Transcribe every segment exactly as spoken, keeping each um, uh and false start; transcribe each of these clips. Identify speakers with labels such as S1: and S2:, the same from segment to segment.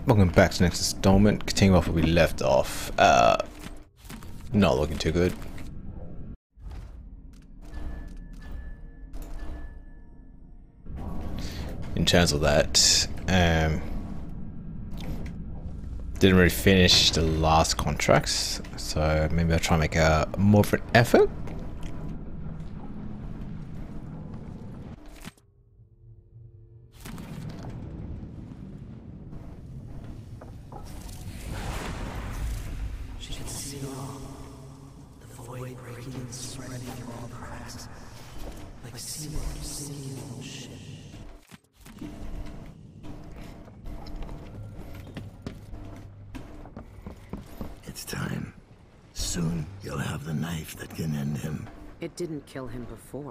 S1: Welcome back to the next installment. Continue off where we left off. Uh, not looking too good. In terms of that, um, didn't really finish the last contracts, so maybe I'll try and make a more of an effort.
S2: It's time. Soon you'll have the knife that can end him.
S3: It didn't kill him before.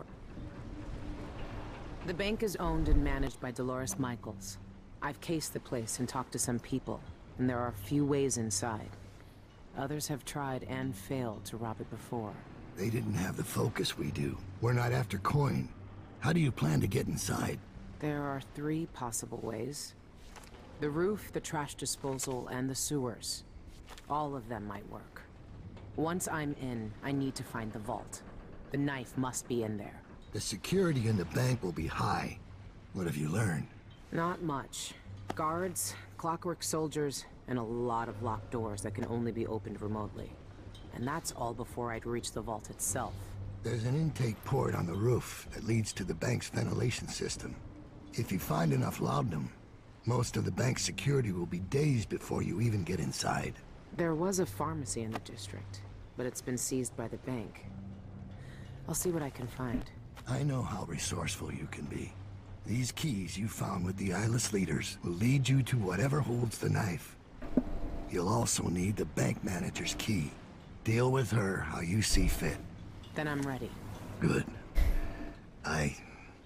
S3: The bank is owned and managed by Dolores Michaels. I've cased the place and talked to some people, and there are a few ways inside. Others have tried and failed to rob it before.
S2: They didn't have the focus we do. We're not after coin. How do you plan to get inside?
S3: There are three possible ways. The roof, the trash disposal, and the sewers. All of them might work. Once I'm in, I need to find the vault. The knife must be in there.
S2: The security in the bank will be high. What have you learned?
S3: Not much. Guards, clockwork soldiers, and a lot of locked doors that can only be opened remotely. And that's all before I'd reach the vault itself.
S2: There's an intake port on the roof that leads to the bank's ventilation system. If you find enough laudanum, most of the bank's security will be days before you even get inside.
S3: There was a pharmacy in the district, but it's been seized by the bank. I'll see what I can find.
S2: I know how resourceful you can be. These keys you found with the eyeless leaders will lead you to whatever holds the knife. You'll also need the bank manager's key. Deal with her how you see fit.
S3: Then I'm ready.
S2: Good. I...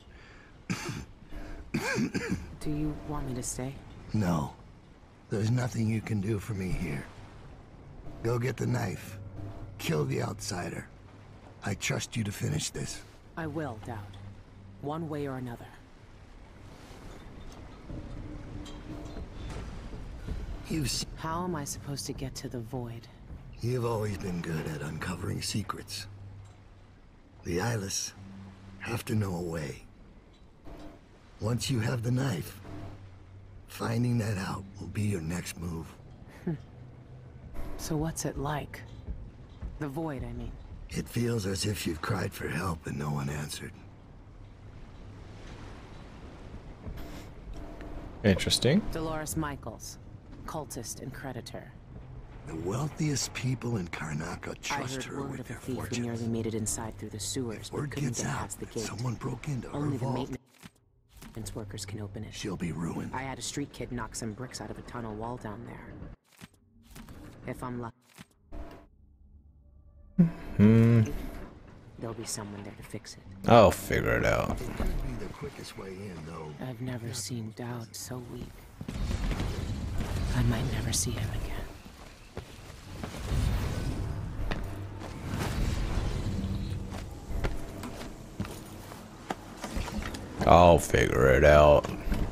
S3: Do you want me to stay?
S2: No. There's nothing you can do for me here. Go get the knife. Kill the outsider. I trust you to finish this.
S3: I will, Dowd. One way or another.
S2: You've s-
S3: How am I supposed to get to the void?
S2: You've always been good at uncovering secrets. The eyeless have to know a way. Once you have the knife, finding that out will be your next move.
S3: So what's it like? The void, I mean.
S2: It feels as if you've cried for help and no one answered.
S1: Interesting.
S3: Dolores Michaels, cultist and creditor.
S2: The wealthiest people in Karnaca
S3: I
S2: trust
S3: heard
S2: her
S3: word
S2: with
S3: of a
S2: their
S3: thief who
S2: fortunes.
S3: nearly made it inside through the sewers,
S2: If
S3: but
S2: word
S3: couldn't
S2: gets
S3: get
S2: out
S3: past the
S2: that
S3: gate.
S2: someone broke into her
S3: Only the
S2: vault,
S3: maintenance workers can open it.
S2: she'll be ruined.
S3: I had a street kid knock some bricks out of a tunnel wall down there. If I'm lucky,
S1: Hmm.
S3: there'll be someone there to fix it.
S1: I'll figure it out.
S2: It could be the quickest way in, though.
S3: I've never seen Dowd so weak. I might never see him again.
S1: I'll figure it out.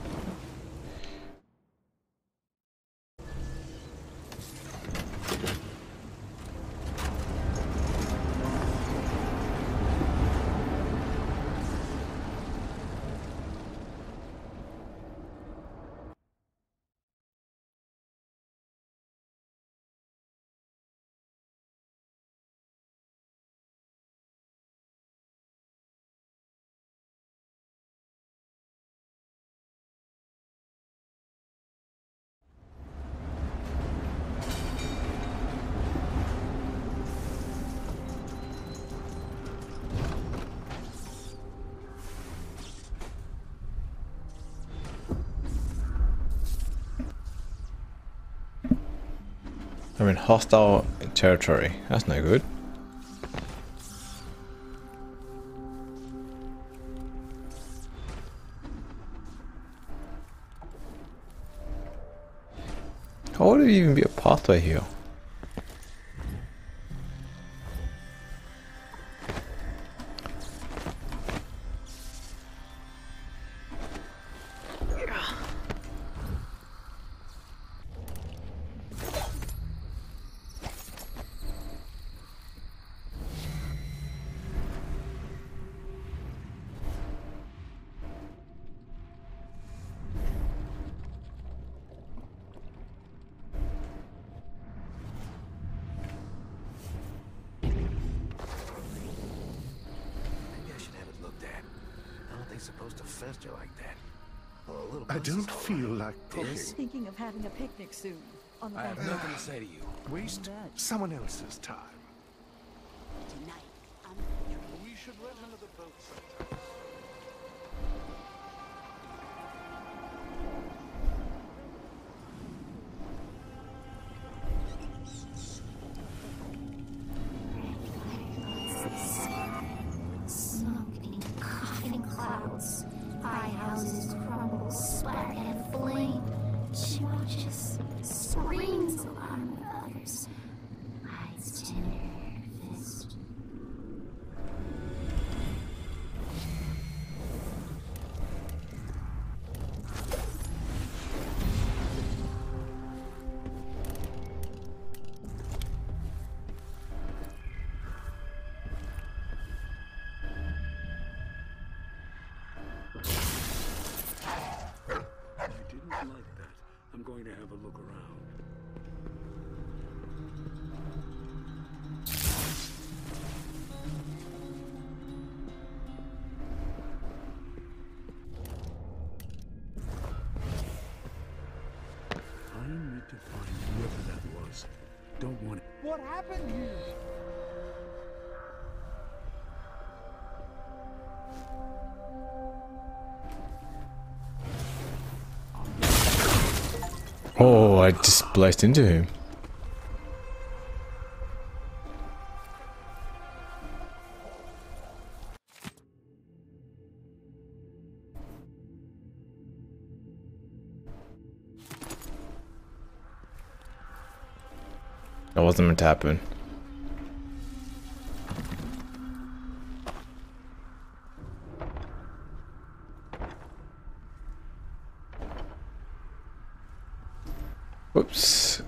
S1: I'm in hostile territory. That's no good. How would it even be a pathway here?
S2: fester like that. Well, a little
S4: I
S2: buzz is
S4: don't
S2: all
S4: feel
S2: right.
S4: like cooking.
S5: Thinking of having a picnic soon. On the
S6: I have
S5: back
S6: nothing to say to you.
S4: Waste someone else's time.
S7: Tonight, I'm
S4: We should rent another boat sometime.
S7: smoke in coughing clouds. High houses crumble, splatter and flame. She watches, screams alarm with others. Hides tender fist.
S8: I didn't like that. I'm going to have a look around. I need to find whoever that was. Don't want it.
S9: What happened here?
S1: Oh, I just blazed into him. That wasn't meant to happen. Whoops.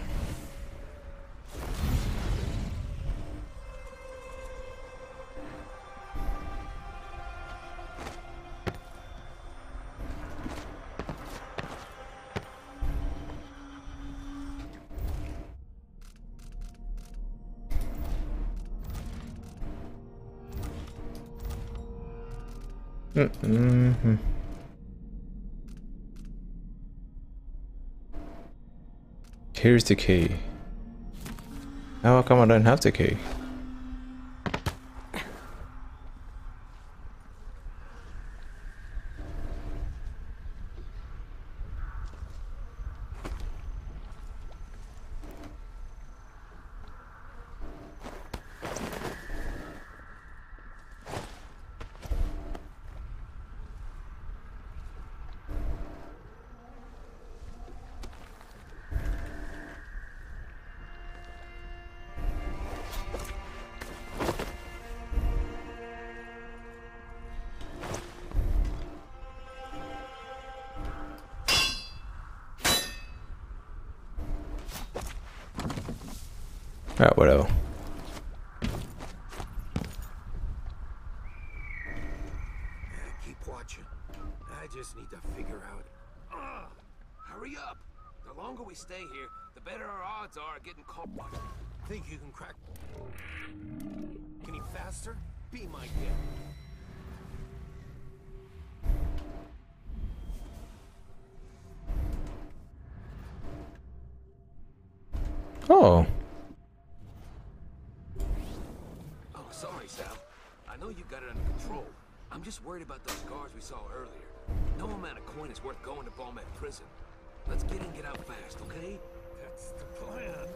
S1: Mm-hmm. Here's the key. How come I don't have the key? Alright, whatever.
S2: Yeah, keep watching. I just need to figure out.
S6: Ugh, hurry up! The longer we stay here, the better our odds are of getting caught.
S2: Think you can crack? Any faster? Be my guest.
S1: Oh.
S6: Oh, sorry, Sal. I know you got it under control. I'm just worried about those guards we saw earlier. No amount of coin is worth going to Balmet prison. Let's get in and get out fast, okay?
S2: That's the plan.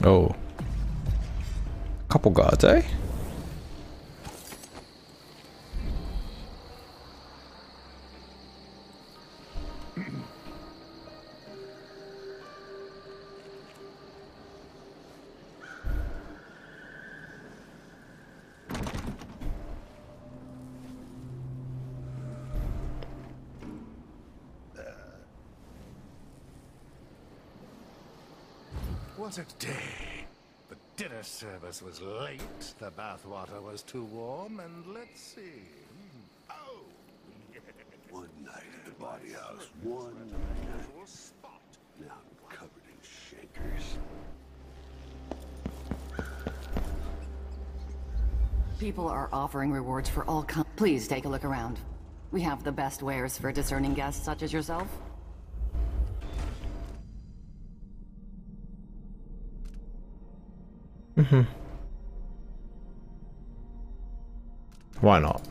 S1: Oh. Couple guards, eh?
S4: What a day. The dinner service was late, the bathwater was too warm, and let's see. Hmm. Oh!
S2: One night at the body house. One night.
S4: Spot.
S2: Now I'm covered in shakers.
S9: People are offering rewards for all com- Please take a look around. We have the best wares for discerning guests such as yourself.
S1: Mm-hmm. Why not?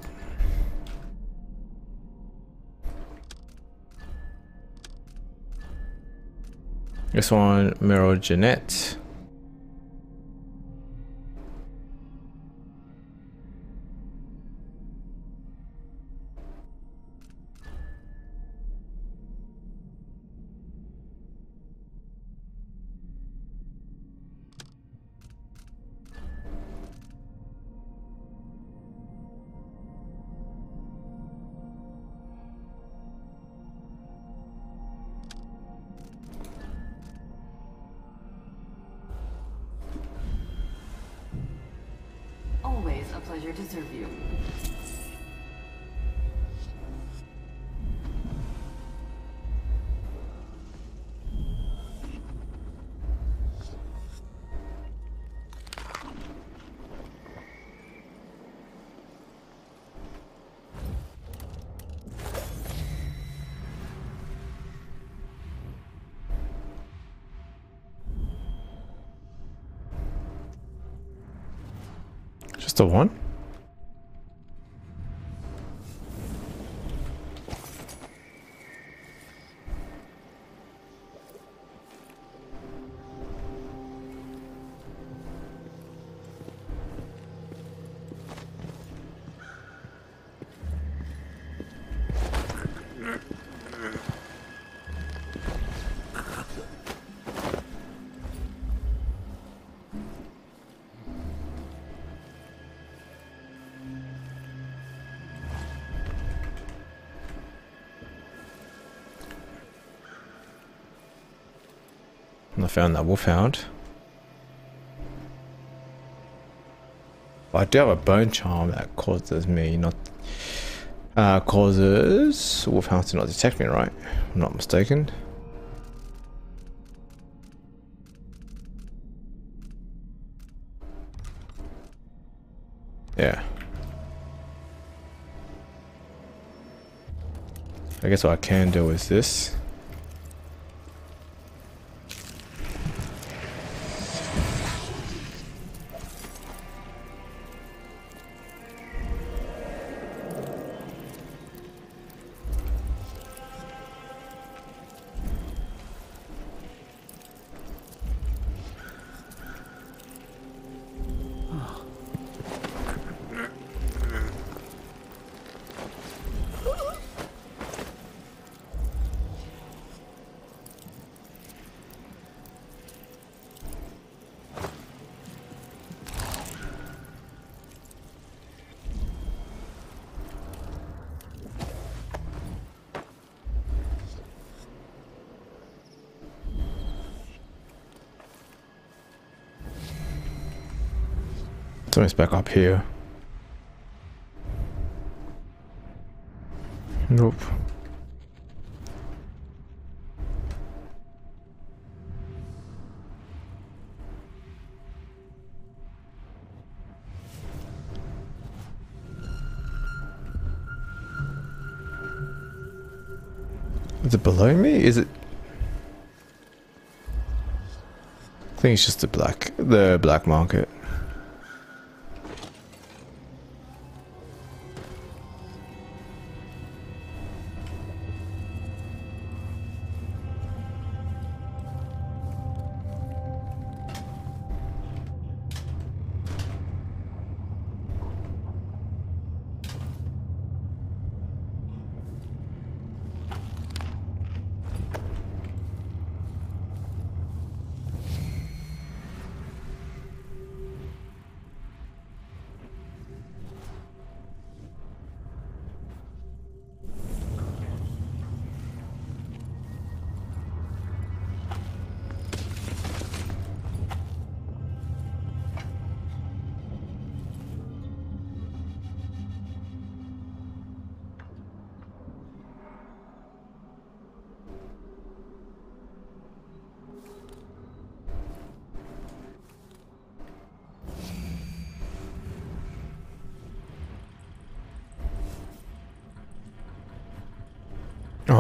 S1: This one, Mirror Jeanette.
S9: Always a pleasure to serve you.
S1: Just the one? I found that wolfhound. But I do have a bone charm that causes me not uh, causes wolfhounds to not detect me, right? I'm not mistaken. Yeah. I guess what I can do is this. Something's back up here. Nope. Is it below me? Is it? I think it's just the black, the black market.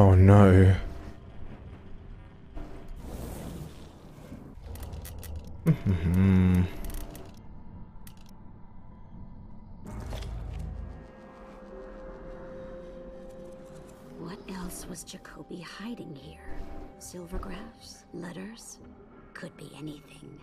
S1: Oh no. Hmm.
S7: What else was Jacoby hiding here? Silvergraphs? Letters? Could be anything.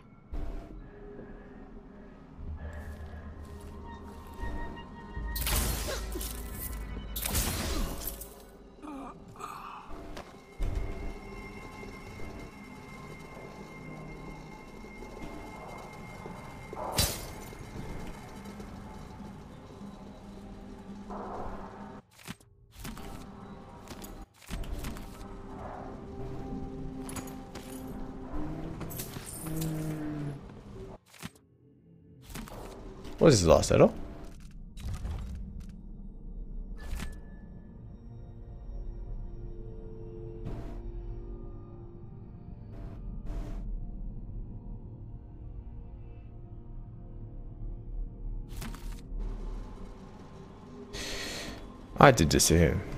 S1: What is his last letter? I did just see him.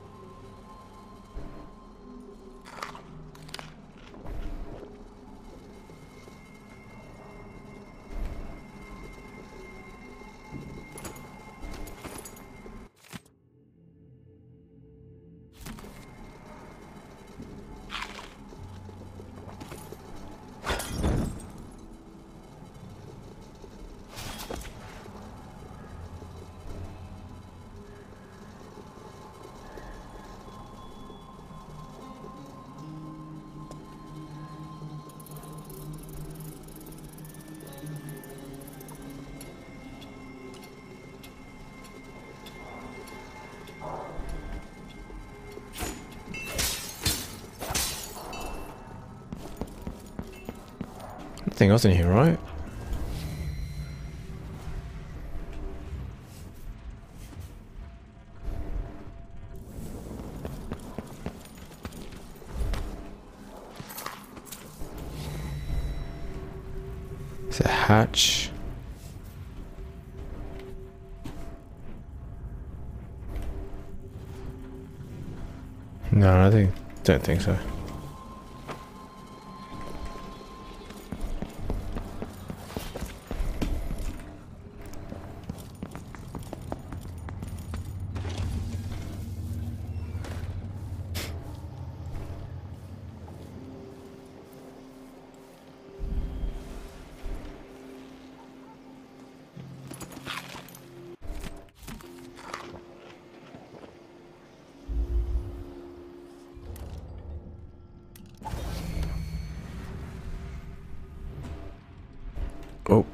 S1: Nothing else in here, right? It's a hatch. No, I think don't think so. Oh.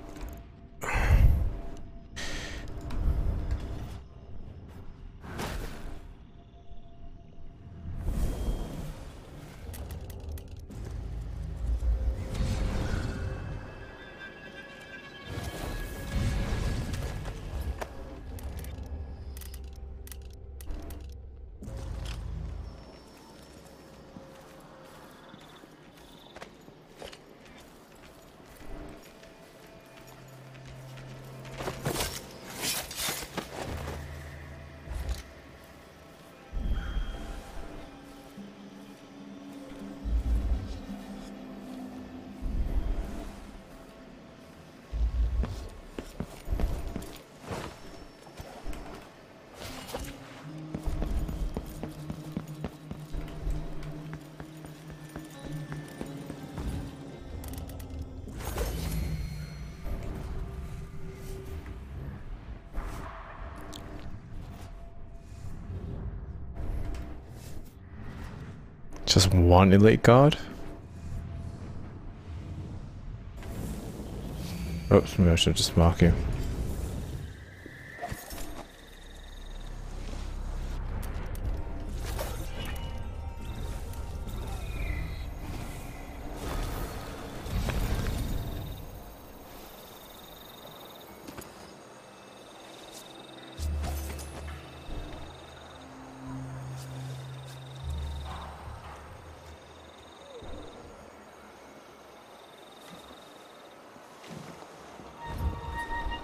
S1: Just one elite guard? Oops, maybe I should just mark him.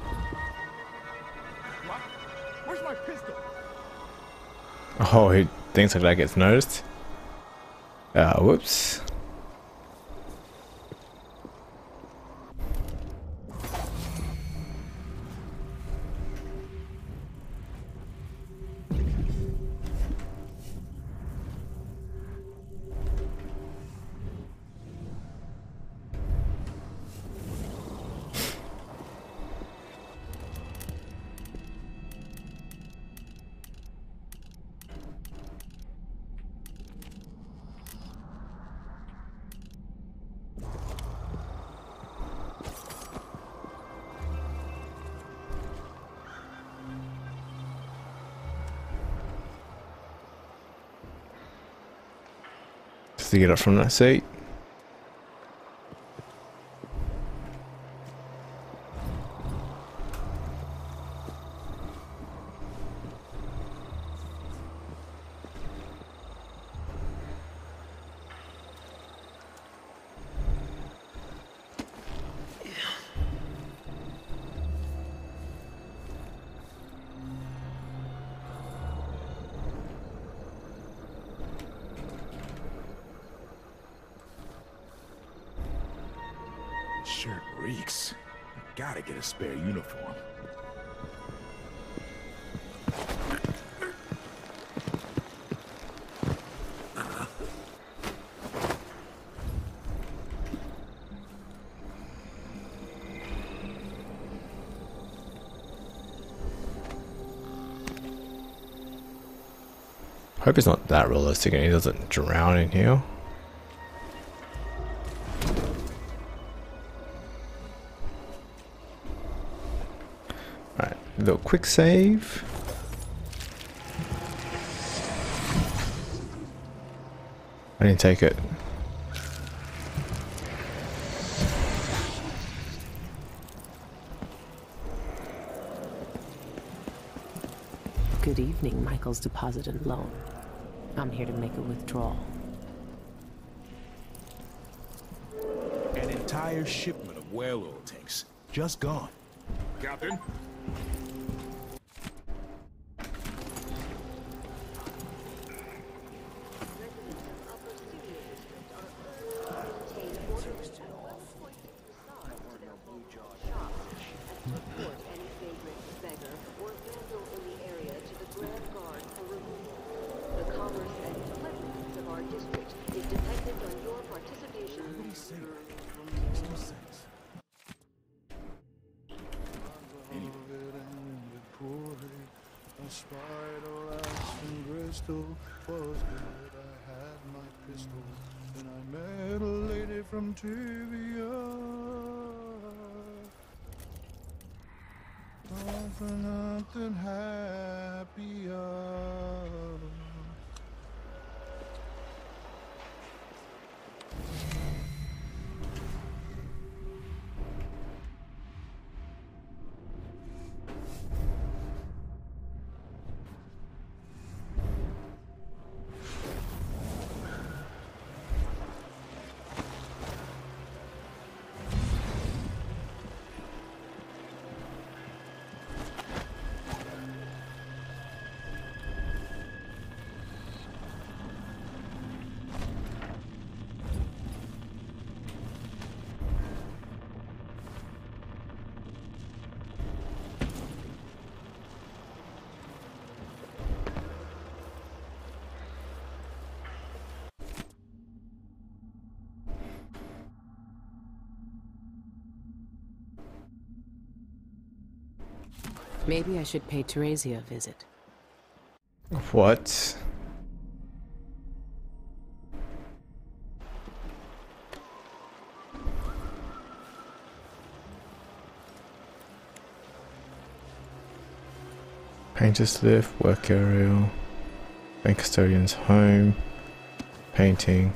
S1: Oh, he things like that gets noticed. Uh, whoops. To get up from that seat.
S8: Shirt reeks. Gotta get a spare uniform.
S1: Hope it's not that realistic and he doesn't drown in here. Alright, a little quick save. I didn't take it.
S3: Good evening, Michael's Deposit and Loan. I'm here to make a withdrawal.
S8: An entire shipment of whale oil tanks. Just gone. Captain?
S10: From trivia, all for nothing happier.
S3: Maybe I should pay Teresia a visit.
S1: What? Painter's lift, work area, bank custodian's home, painting.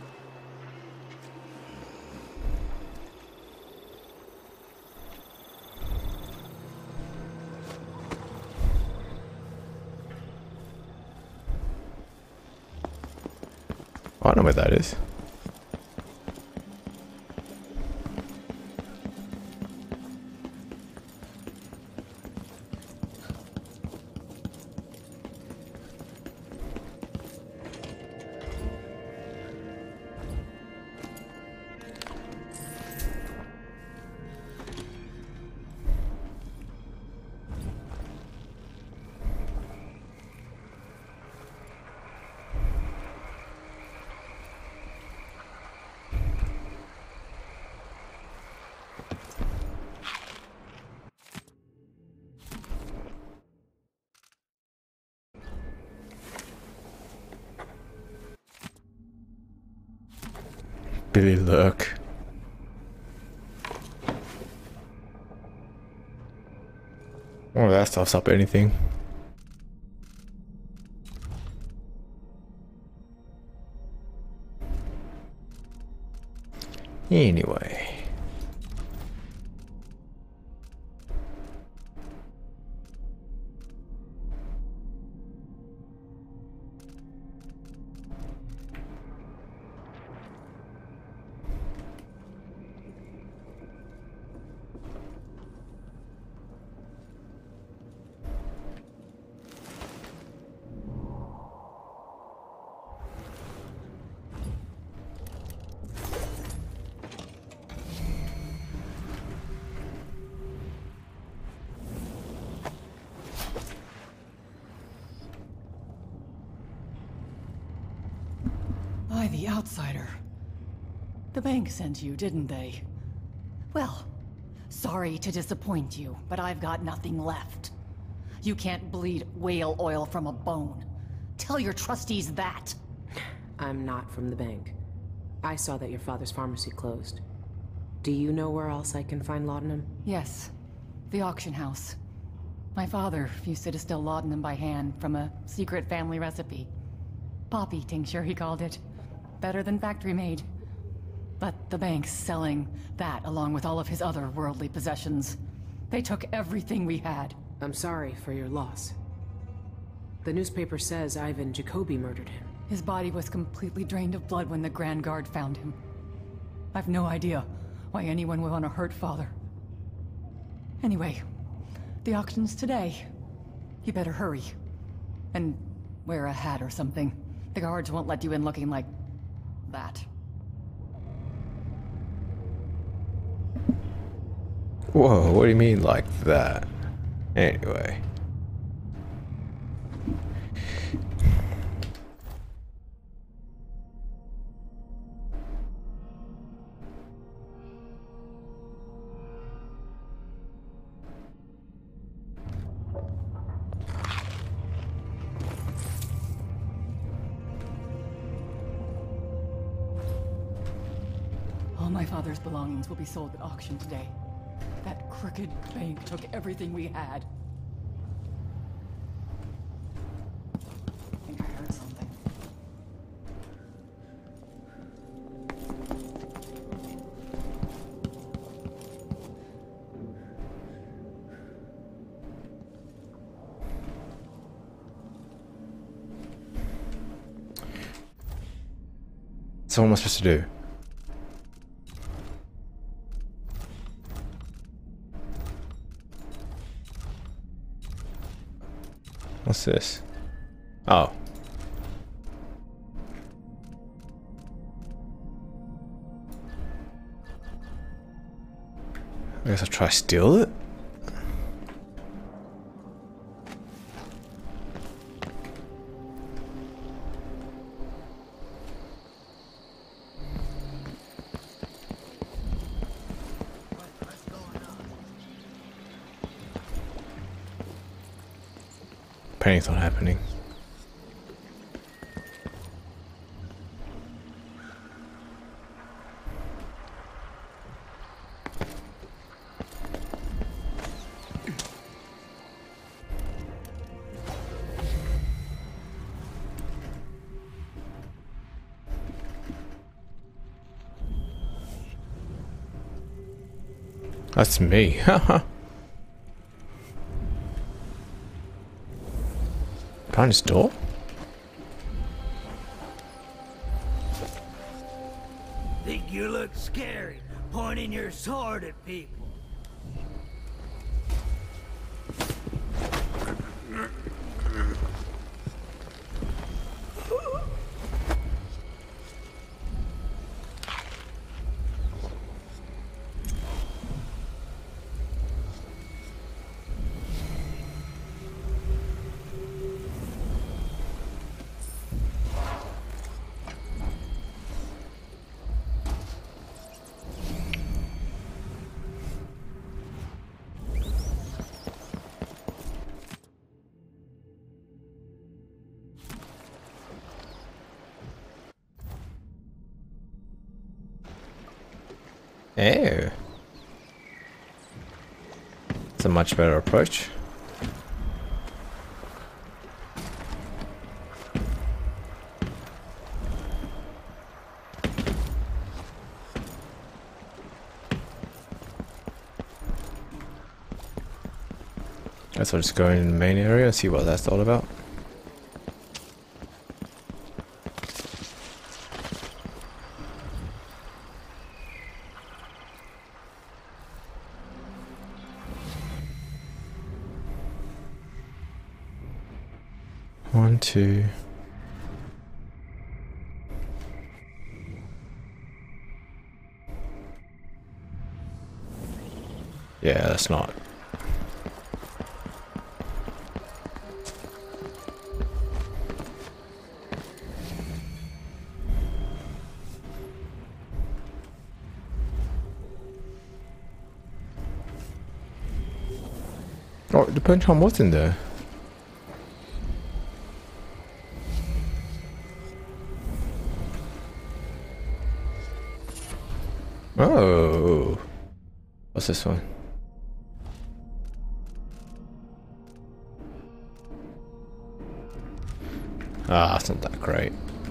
S1: I don't know where that is. Billy Lurk. Oh, that stuff's up anything. Anyway.
S9: By the outsider. The bank sent you, didn't they? Well, sorry to disappoint you, but I've got nothing left. You can't bleed whale oil from a bone. Tell your trustees that.
S3: I'm not from the bank. I saw that your father's pharmacy closed. Do you know where else I can find laudanum?
S9: Yes, the auction house. My father used to distill laudanum by hand from a secret family recipe. Poppy tincture, he called it. Better than factory-made. But the bank's selling that along with all of his other worldly possessions. They took everything we had.
S3: I'm sorry for your loss. The newspaper says Ivan Jacoby murdered him.
S9: His body was completely drained of blood when the Grand Guard found him. I've no idea why anyone would want to hurt Father. Anyway, the auction's today. You better hurry. And wear a hat or something. The guards won't let you in looking like that.
S1: Whoa, what do you mean like that? Anyway.
S9: All my father's belongings will be sold at auction today. That crooked bank took everything we had. I think I heard something.
S1: So what am I supposed to do? What's this? Oh. I guess I'll try to steal it. Panics not happening. That's me, haha. Behind this door?
S11: Think you look scary, pointing your sword at people.
S1: Oh. It's a much better approach. Guess I'll just go in the main area and see what that's all about. One, two. Yeah, that's not. Oh, the punch hole was in there. Oh, what's this one? Ah, it's not that great.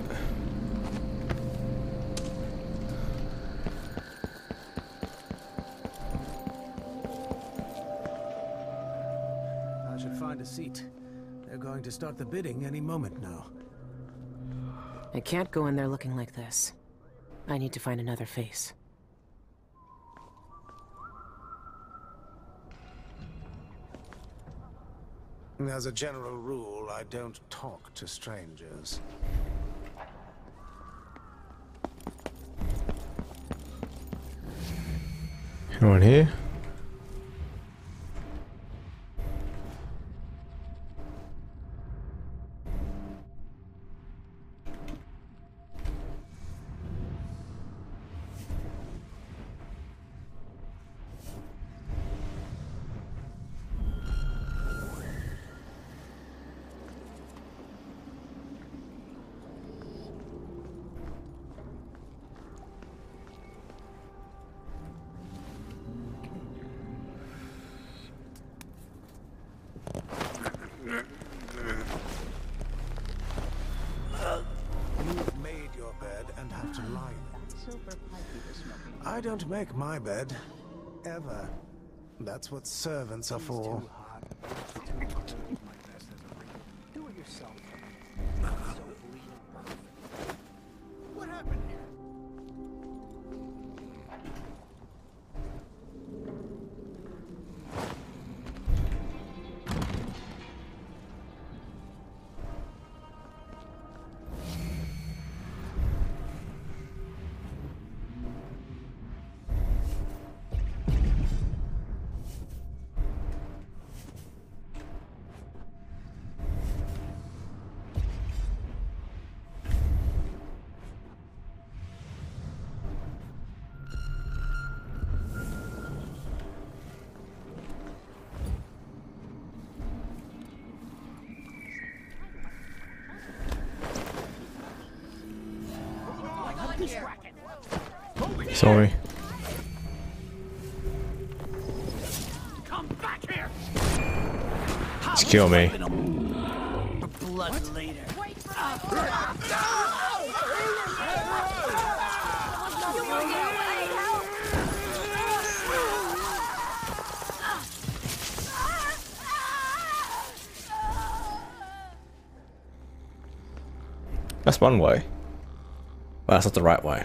S12: I should find a seat. They're going to start the bidding any moment now.
S3: I can't go in there looking like this. I need to find another face.
S12: As a general rule, I don't talk to strangers.
S1: Anyone here?
S12: You've made your bed and have to lie in it. I don't make my bed. Ever. That's what servants are for.
S11: Do it yourself.
S12: What happened here?
S1: Sorry.
S11: Come back here.
S1: Just kill me.
S11: Blood later.
S1: That's one way. Well, that's not the right way.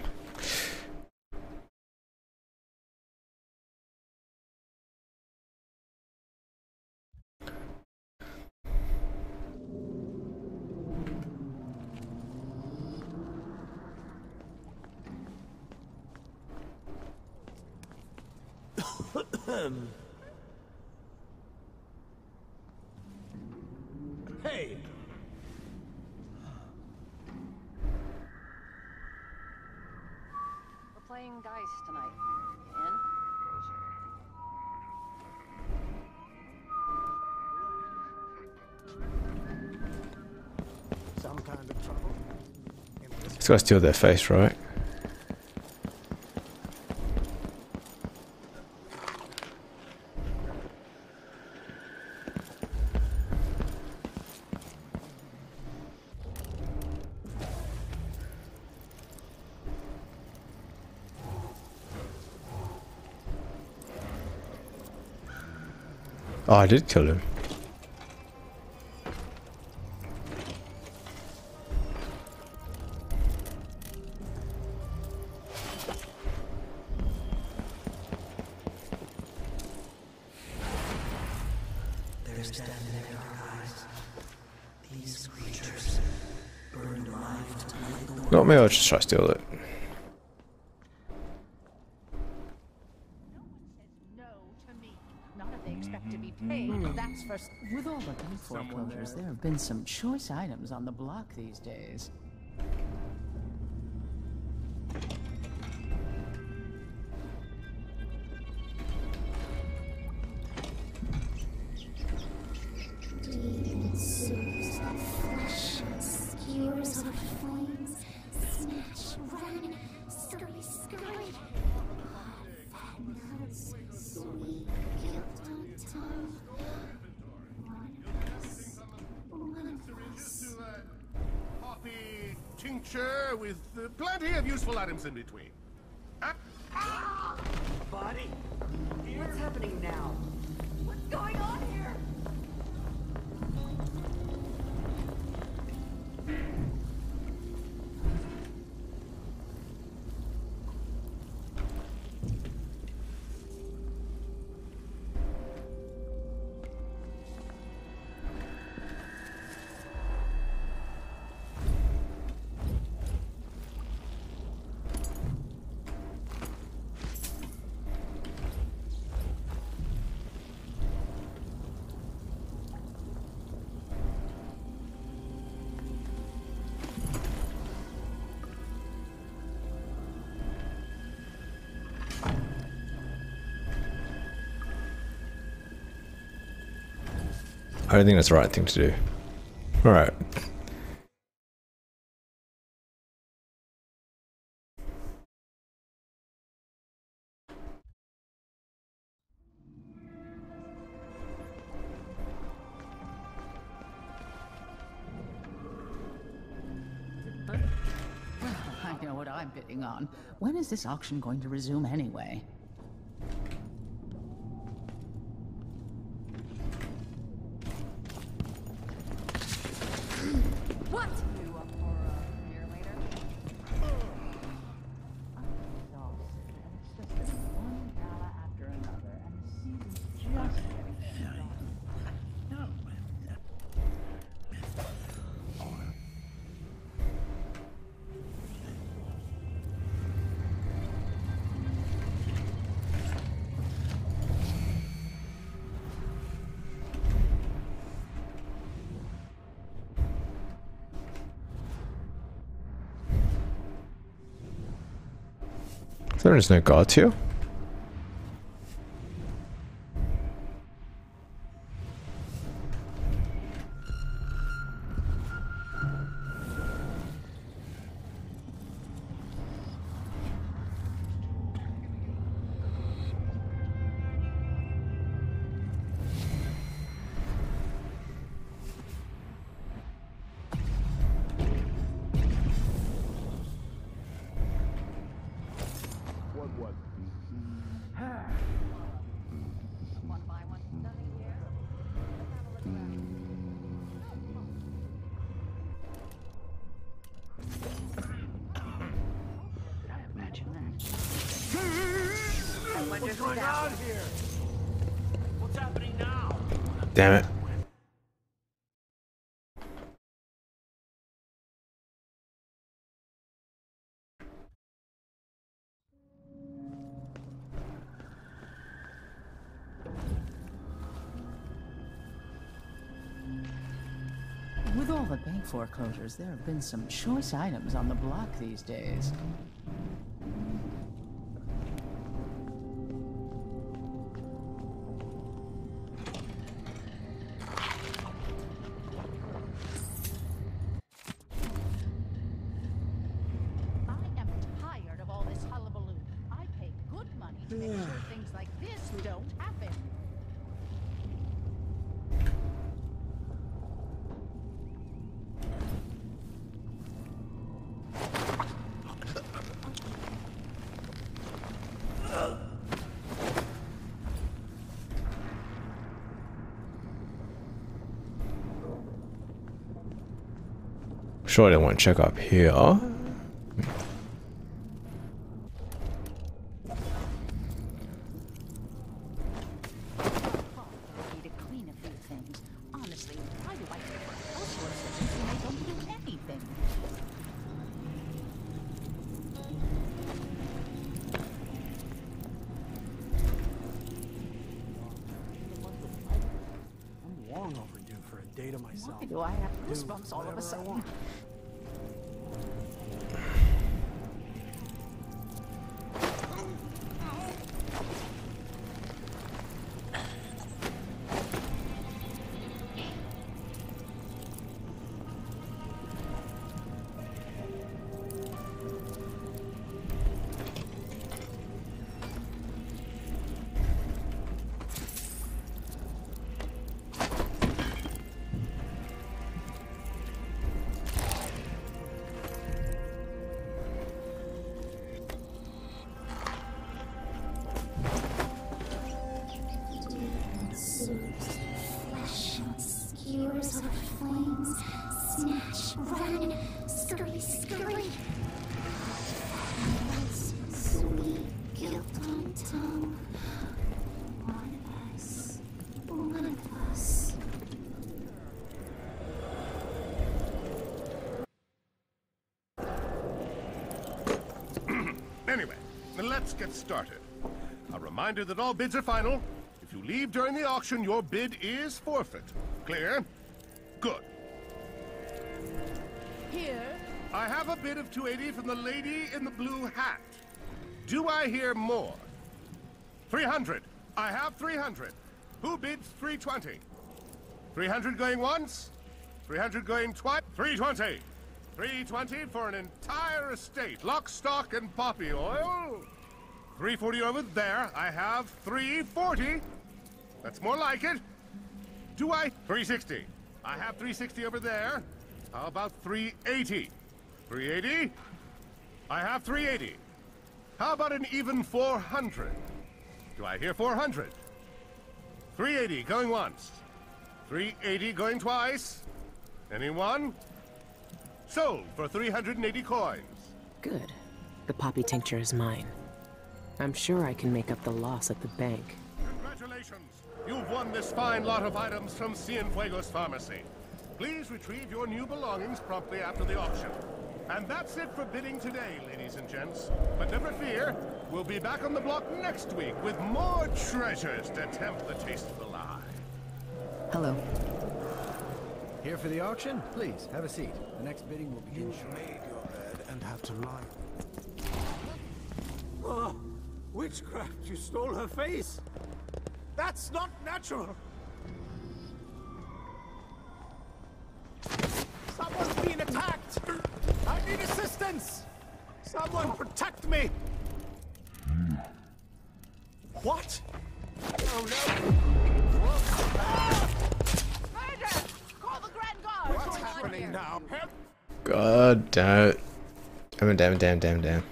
S12: Hey!
S13: We're playing dice tonight. You in?
S12: Some kind of trouble?
S1: It's got to steal their face, right? Oh, I did kill him.
S11: They're standing in our eyes. These creatures burn life to light the
S1: Not me, I'll just try to steal it.
S14: That's for... With all the gun foreclosures, there have been some choice items on the block these days.
S7: Demon sewers of flesh, skewers of flames, snatch, run, scurry, scurry. Blood, fat nuts, sweet guilt on tongue.
S4: Poppy tincture with uh, plenty of useful items in between. Ah! Ah!
S11: body.
S5: What's happening now? What's going on here?
S1: I don't think that's the right thing to do. Alright.
S14: Well, I know what I'm bidding on. When is this auction going to resume anyway?
S5: What?
S13: You up for a beer later?
S14: I'm exhausted, and it's just been one gala after another, and the season's just getting started. No.
S1: There is no guards here.
S13: One by one study here. Have a look
S14: Did I imagine that?
S11: What's going on here? What's happening now?
S1: Damn it.
S14: With all the bank foreclosures, there have been some choice items on the block these days.
S15: I am tired of all this hullabaloo. I pay good money to make sure things like this don't happen.
S1: Sure, they won't check up here.
S16: Long overdue for a day to myself.
S15: Why do I have goosebumps all of a sudden?
S7: Flesh skewers of flames, snatch, run, scurry, scurry. Sweet guilt on tongue. One of us, one of us.
S4: Anyway, let's get started. A reminder that all bids are final. If you leave during the auction, your bid is forfeit. Clear? Good.
S15: Here.
S4: I have a bid of two eighty from the lady in the blue hat. Do I hear more? three hundred. I have three hundred. Who bids three twenty? three hundred going once? three hundred going twice? three twenty. three twenty for an entire estate. Lock, stock, and poppy oil. three forty over there. I have three forty. That's more like it. Do I? three sixty. I have three sixty over there. How about three eighty? three eighty. I have three eighty. How about an even four hundred? Do I hear four hundred? three eighty going once. three eighty going twice. Anyone? Sold for three hundred eighty coins.
S3: Good. The poppy tincture is mine. I'm sure I can make up the loss at the bank.
S4: Congratulations! You've won this fine lot of items from Cienfuegos Pharmacy. Please retrieve your new belongings promptly after the auction. And that's it for bidding today, ladies and gents. But never fear, we'll be back on the block next week with more treasures to tempt the taste of the lie.
S17: Hello. Here for the auction? Please, have a seat. The next bidding will begin shortly.
S12: Made your bed and have to lie.
S16: Oh, witchcraft! You stole her face! That's not natural! Someone's being attacked! I need assistance! Someone protect me! What? Oh no! Ah!
S15: Murder! Call the Grand Guard!
S16: What's happening now? Help!
S1: God damn it. Damn, damn, damn, damn, damn.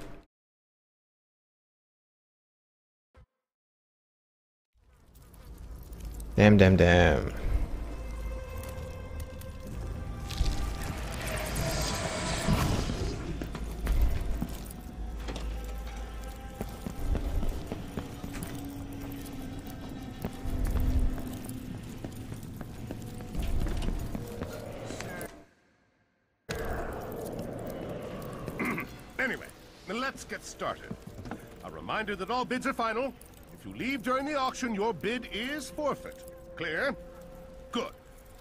S1: Damn, damn, damn.
S4: Anyway, let's get started. A reminder that all bids are final. If you leave during the auction, your bid is forfeit. Clear? Good.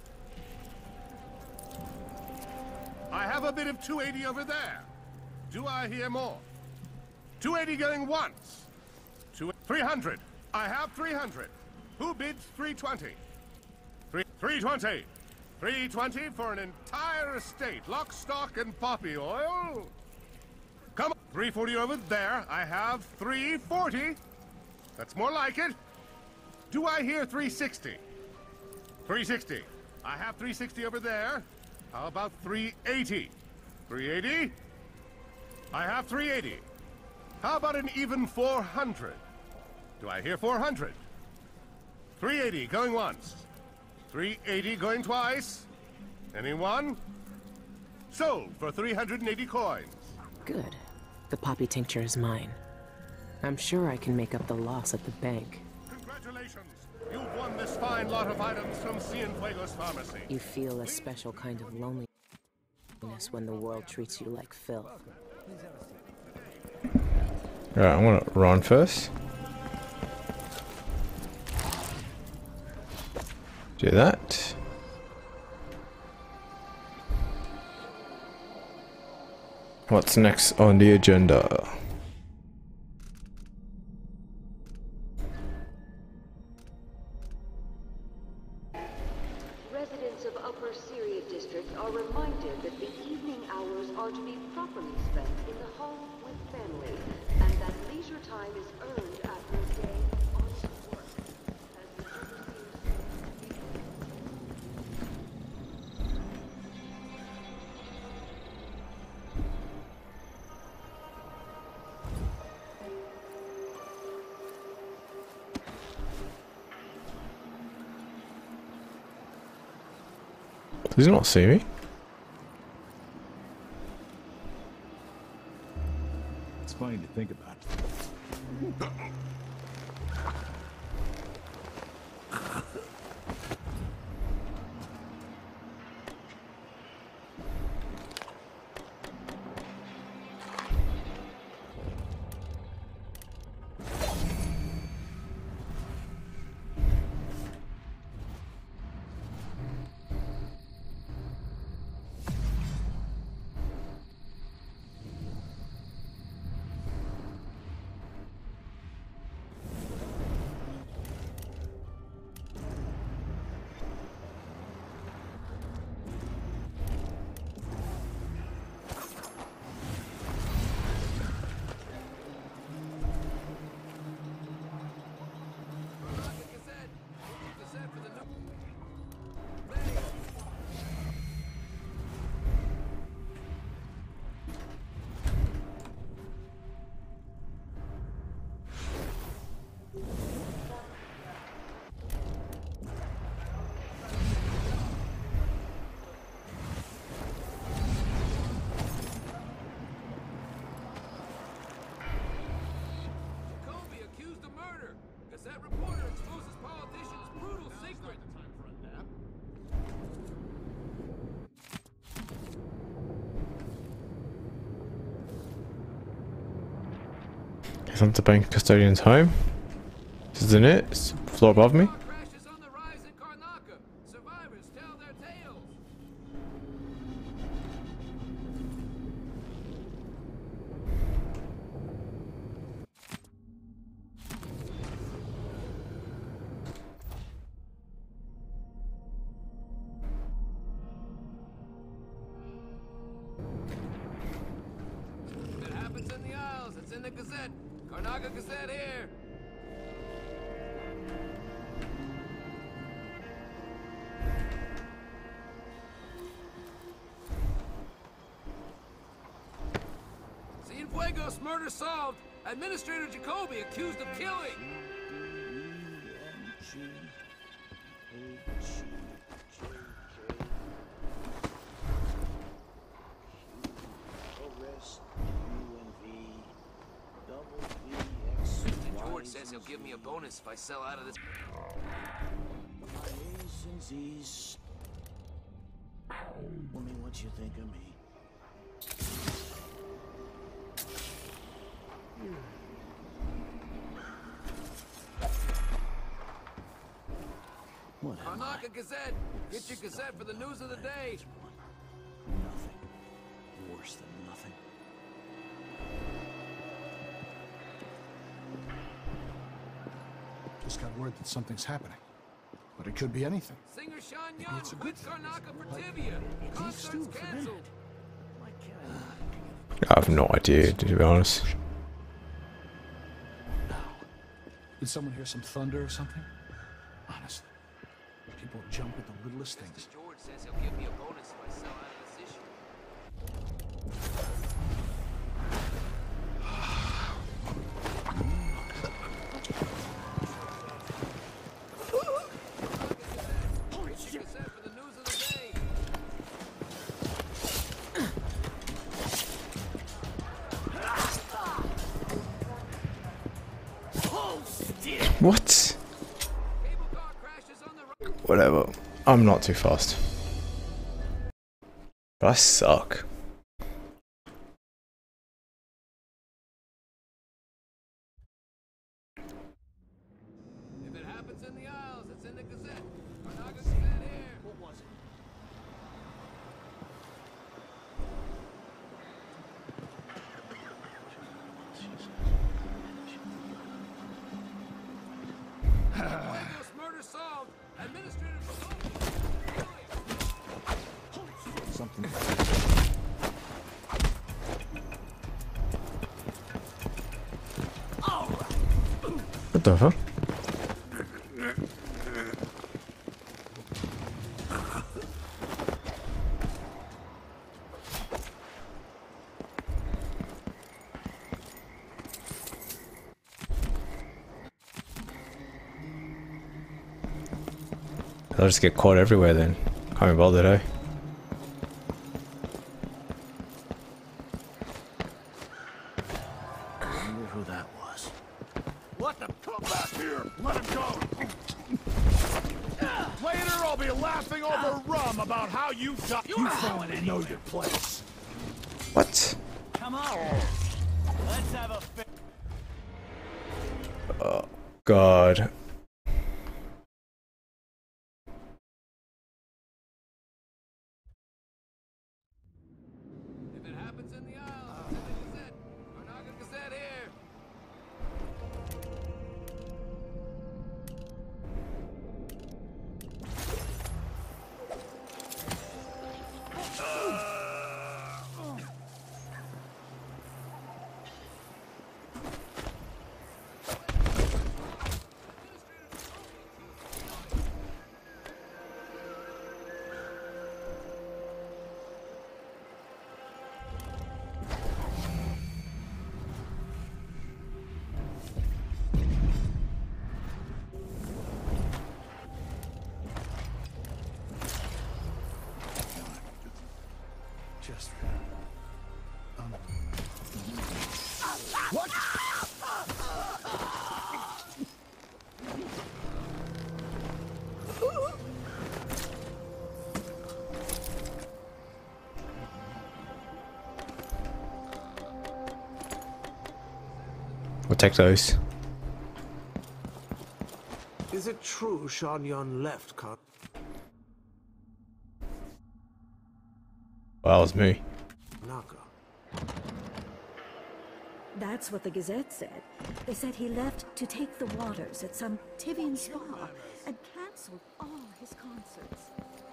S4: I have a bid of two eighty over there. Do I hear more? two eighty going once. Two, three hundred. I have three hundred. Who bids three twenty? Three, three twenty. three twenty for an entire estate. Lock, stock, and poppy oil. Come on. three forty over there. I have three forty. That's more like it. Do I hear three sixty? three sixty. I have three sixty over there. How about three eighty? three eighty. I have three eighty. How about an even four hundred? Do I hear four hundred? three eighty going once. three eighty going twice. Anyone? Sold for three hundred eighty coins.
S3: Good. The poppy tincture is mine. I'm sure I can make up the loss at the bank.
S4: Congratulations! You've won this fine lot of items from Cienfuegos Pharmacy.
S3: You feel a special kind of loneliness when the world treats you like filth.
S1: Alright, I'm gonna run first. Do that. What's next on the agenda?
S5: Residents of Upper Syria District are reminded that the evening hours are to be properly spent in the home with family, and that leisure time is earned after a day of honest work. As the
S1: Does he not see me?
S8: It's funny to think about.
S1: Guess I'm the bank custodian's home. This isn't it? It's the floor above me.
S6: It happens in the Isles. It's in the Gazette. Karnaga Gazette here. Cienfuegos murder solved. Administrator Jacoby accused of killing. George says he'll give me a bonus if I sell out of this.
S11: A's and Z's. Tell me what you think of me. What am I?
S6: Karnaga Gazette. Get your Gazette for the news of the day.
S11: Nothing. Worse than nothing.
S16: Just got word that something's happening. But it could be anything.
S6: Singer Sean
S16: Maybe
S6: Young
S16: it's a good
S6: quits
S16: thing.
S6: Karnaga for Tibia. Concert's canceled.
S1: I have no idea, to be honest.
S16: Did someone hear some thunder or something? Honestly. People jump at the littlest things.
S6: George says he'll give me a bonus if I sell out of this issue. Get your Gazette for the news of the day.
S1: What? Whatever. I'm not too fast. But I suck.
S6: If it happens in the aisles, it's in the Gazette. We're not gonna see that here. What was it? Buenos murder solved. Administrative
S16: Something.
S1: What the fuck? I'll just get caught everywhere then. Can't be bothered, eh?
S2: I wonder who that was.
S4: Let them come back here! Let him go! Later I'll be laughing over rum about how you died.
S8: You finally know your place.
S1: What?
S18: Come on. Let's have a fit.
S1: Oh, God.
S6: If it happens in the aisles, it's in the Gazette. We're not gonna Gazette here.
S12: Just um,
S4: What?
S1: We'll take those.
S12: is it true Sean Yon left, Con?
S1: Well, that was me.
S12: Naka.
S19: That's what the Gazette said. They said he left to take the waters at some Tivian spa and cancelled all his concerts.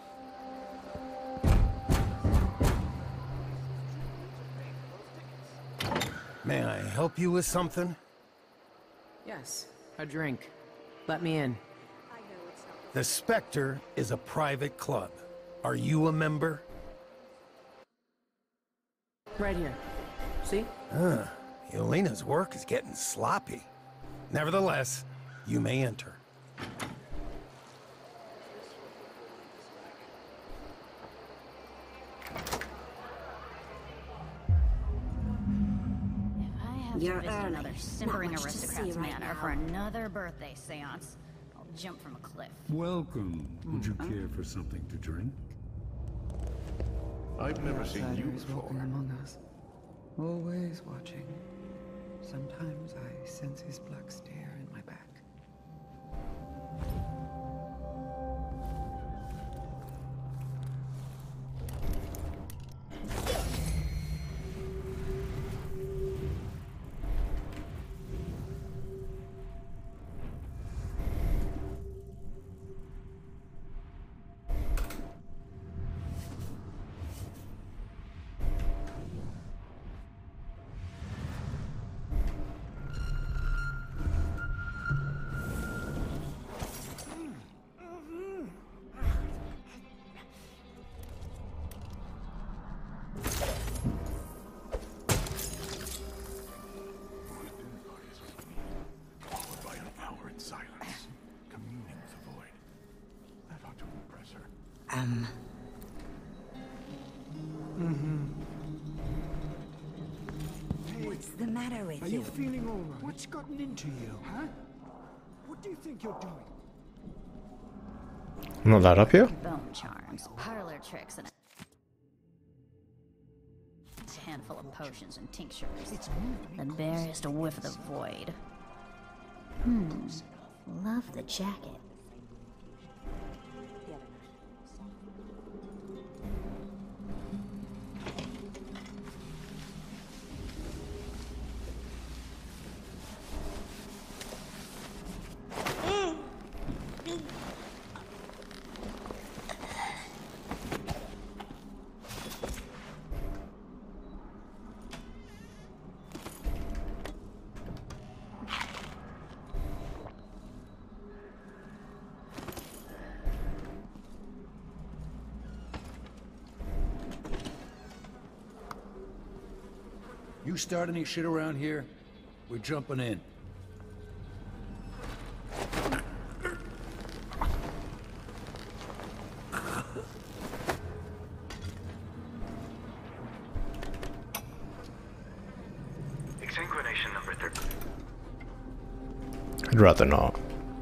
S17: May I help you with something?
S3: Yes, a drink. Let me in.
S17: The Spectre is a private club. Are you a member?
S3: Right here. See?
S17: Huh. Yelena's work is getting sloppy. Nevertheless, you may enter.
S20: You're
S7: Visit
S20: early.
S7: another simpering
S20: Not much to see
S7: aristocrat's
S20: right
S7: manor
S20: now.
S7: for another birthday seance. I'll jump from a cliff.
S21: Welcome. Would you care for something to drink? I've never seen you
S22: Outsiders
S21: before.
S22: walking among us, always watching. Sometimes I sense his black stare in my back.
S21: Followed by an hour in silence, communing with the void. That ought to impress her.
S20: Um.
S12: Mm-hmm.
S20: What's the matter with
S12: Are
S20: you?
S12: you feeling all right? What's gotten into you, huh?
S10: What do you think you're doing?
S1: I'm not allowed up here?
S20: Bone charms, parlor tricks, and a handful of potions and tinctures. The barest whiff of the void.
S7: Hmm. Love the jacket.
S16: You start any shit around here, we're jumping in.
S23: Exsanguination number thirty.
S1: I'd rather not.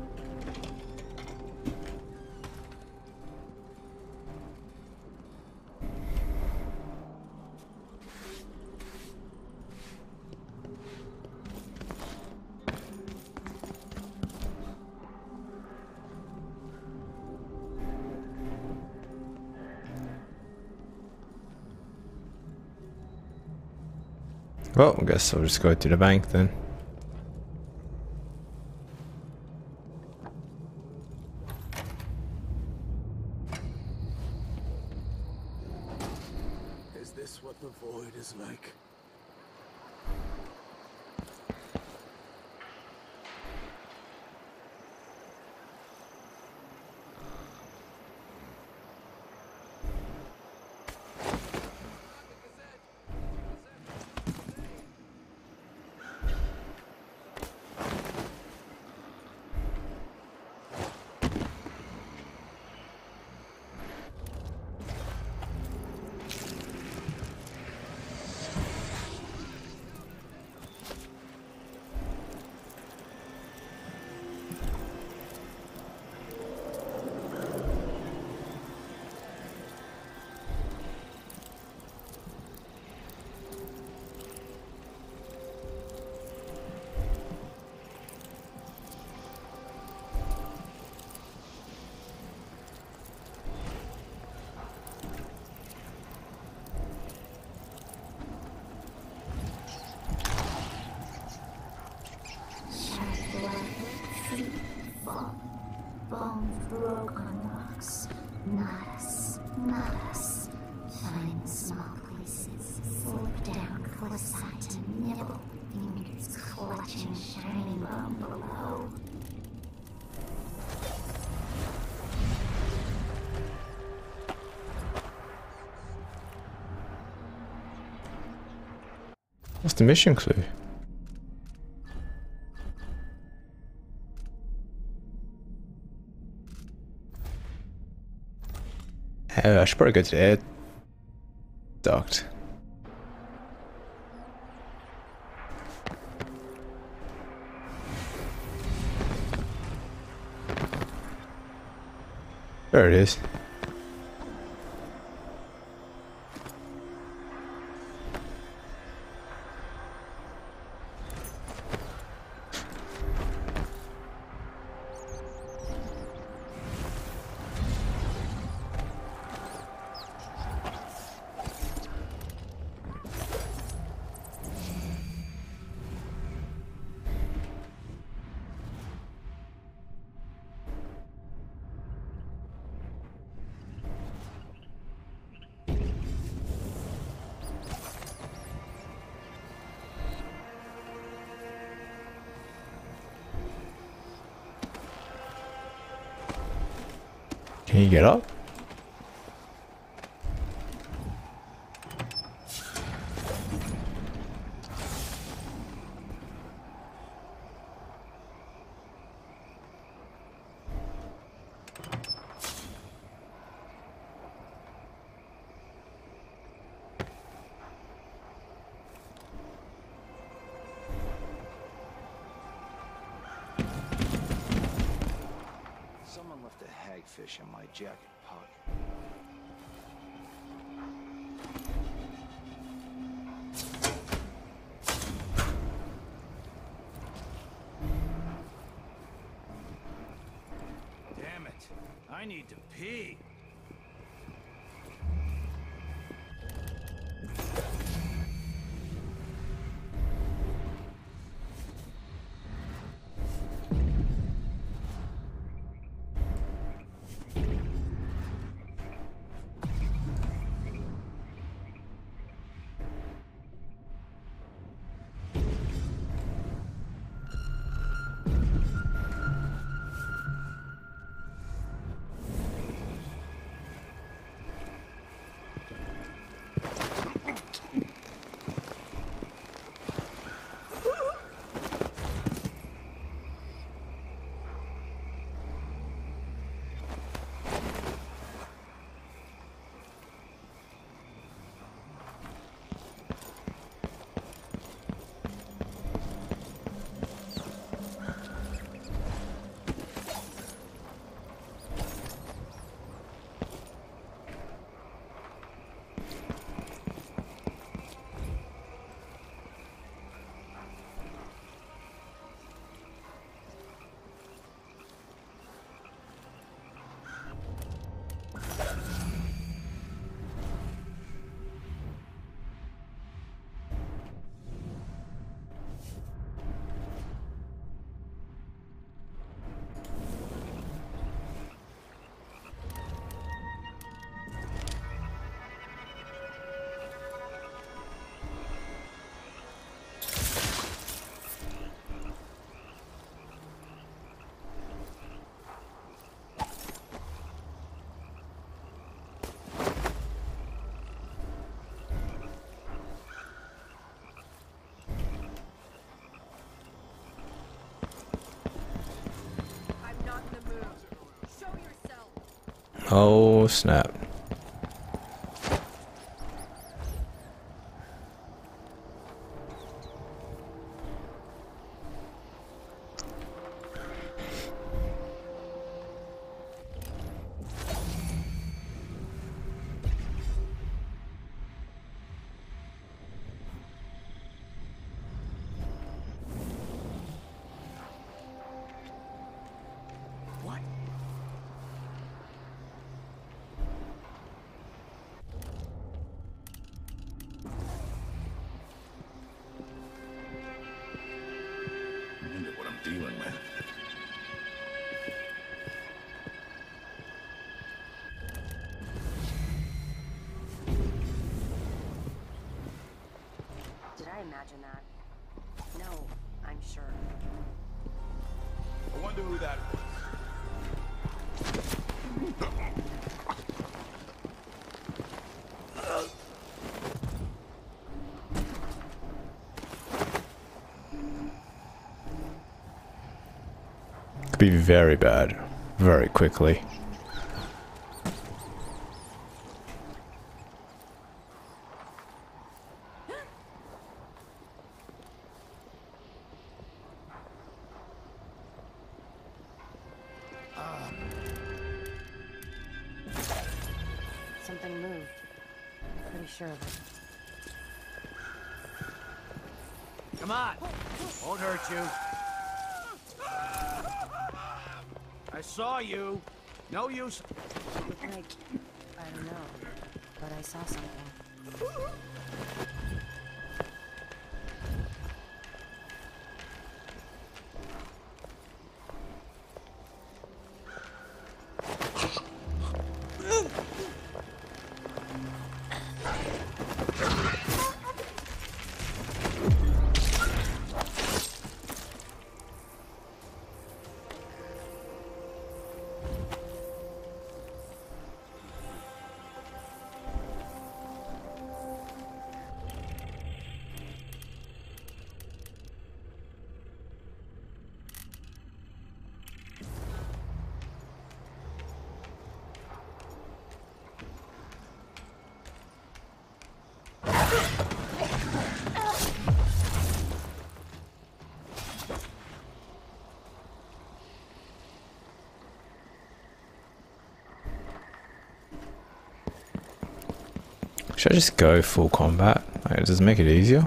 S1: Well, I guess I'll just go to the bank then.
S12: Is this what the void is like?
S7: Bones broke on rocks. Not us, not us. Find small places, slip down cliffside to nibble. Fingers clutching shiny bone below.
S1: What's the mission clue? Oh, I should probably go to the air duct. There it is. Can you get up?
S9: fish in my jacket pocket.
S18: Damn it. I need to pee.
S1: Oh snap.
S21: Dealing with.
S5: Did I imagine that? No, I'm sure.
S21: I wonder who that was.
S1: Could be very bad, very quickly.
S5: Something moved. Pretty sure of it.
S18: Come on. Won't hurt you. I saw you. No use.
S5: Looked like, I don't know, but I saw something.
S1: Should I just go full combat? Like, does it make it easier?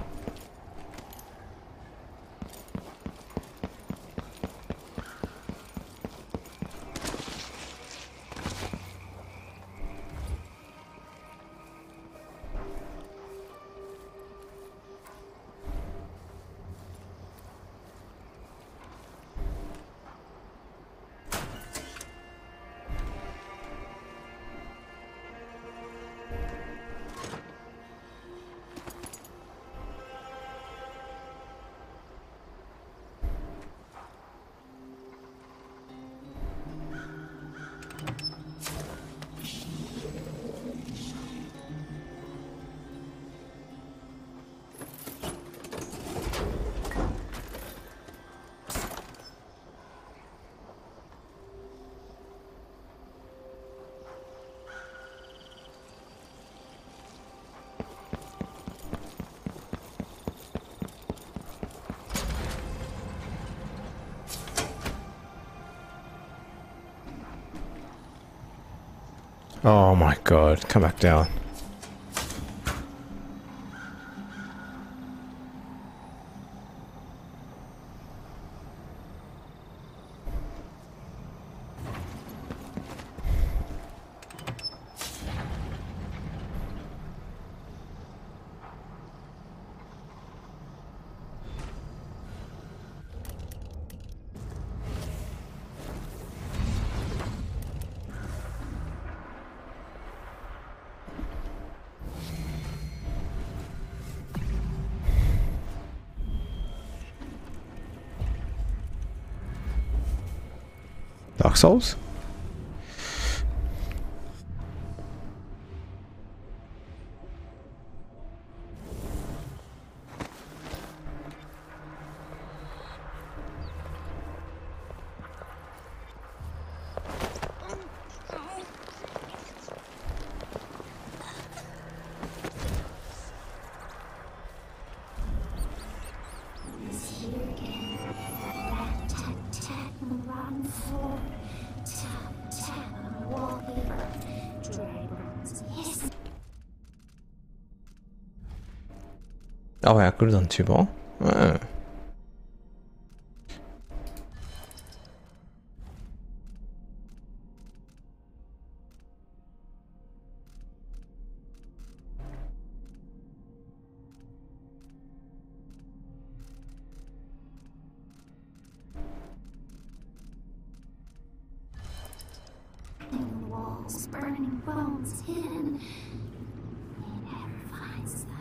S1: Oh my god, come back down. Dark Souls? 아, 야, 그러던지 뭐. 응.
S7: Walls, burning bones hidden. He never finds them.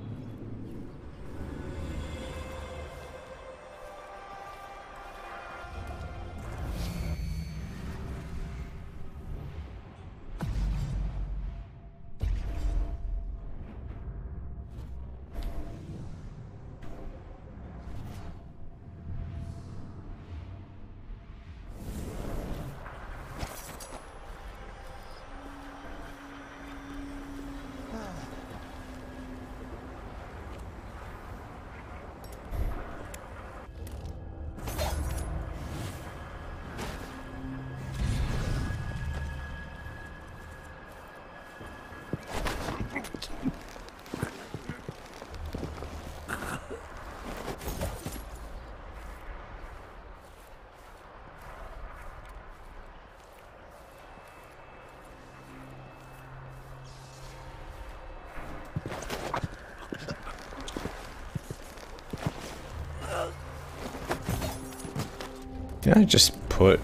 S7: Can I just put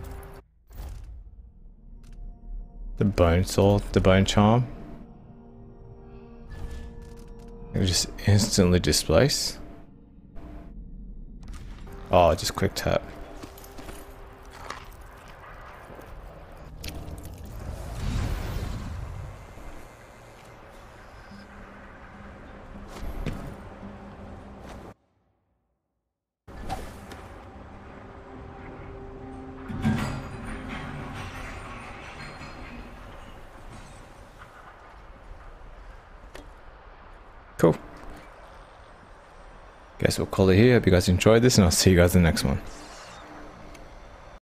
S7: the bone sword, the bone charm? It just instantly displace. Oh, just quick tap. Cool. Guess we'll call it here. Hope you guys enjoyed this, and I'll see you guys in the next one.